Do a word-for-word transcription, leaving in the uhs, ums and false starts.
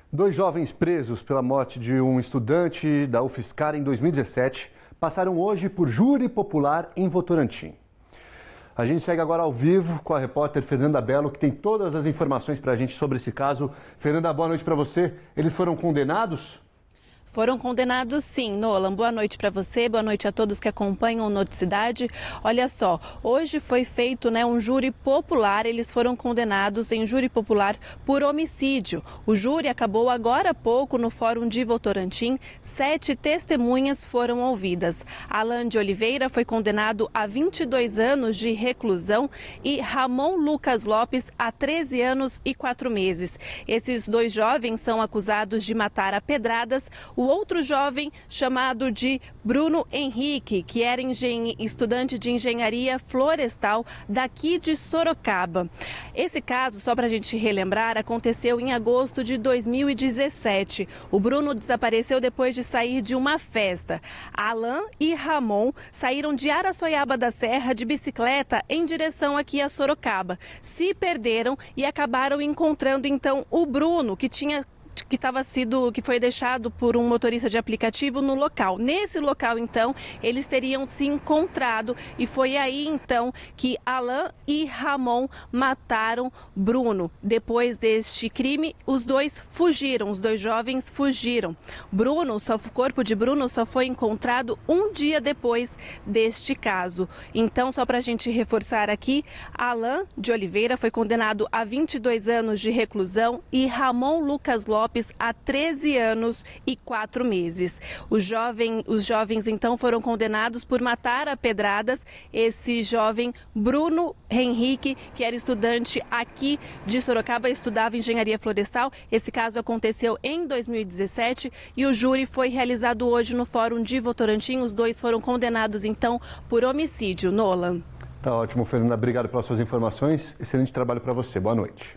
Dois jovens presos pela morte de um estudante da UFSCar em dois mil e dezessete passaram hoje por júri popular em Votorantim. A gente segue agora ao vivo com a repórter Fernanda Bello, que tem todas as informações para a gente sobre esse caso. Fernanda, boa noite para você. Eles foram condenados? Foram condenados sim, Nolan. Boa noite para você, boa noite a todos que acompanham o Noticidade. Olha só, hoje foi feito né, um júri popular, eles foram condenados em júri popular por homicídio. O júri acabou agora há pouco no Fórum de Votorantim, sete testemunhas foram ouvidas. Alan de Oliveira foi condenado a vinte e dois anos de reclusão e Ramon Lucas Lopes a treze anos e quatro meses. Esses dois jovens são acusados de matar a pedradas o outro jovem, chamado de Bruno Henrique, que era engen... estudante de engenharia florestal daqui de Sorocaba. Esse caso, só para a gente relembrar, aconteceu em agosto de dois mil e dezessete. O Bruno desapareceu depois de sair de uma festa. Alan e Ramon saíram de Araçoiaba da Serra de bicicleta em direção aqui a Sorocaba. Se perderam e acabaram encontrando então o Bruno, que tinha que estava sido, que foi deixado por um motorista de aplicativo no local. Nesse local, então, eles teriam se encontrado e foi aí, então, que Alan e Ramon mataram Bruno. Depois deste crime, os dois fugiram, os dois jovens fugiram. Bruno, só, o corpo de Bruno só foi encontrado um dia depois deste caso. Então, só para a gente reforçar aqui, Alan de Oliveira foi condenado a vinte e dois anos de reclusão e Ramon Lucas Lopes a treze anos e quatro meses. Os, jovem, os jovens, então, foram condenados por matar a pedradas esse jovem Bruno Henrique, que era estudante aqui de Sorocaba, estudava engenharia florestal. Esse caso aconteceu em dois mil e dezessete e o júri foi realizado hoje no Fórum de Votorantim. Os dois foram condenados, então, por homicídio. Nolan. Tá ótimo, Fernanda. Obrigado pelas suas informações. Excelente trabalho para você. Boa noite.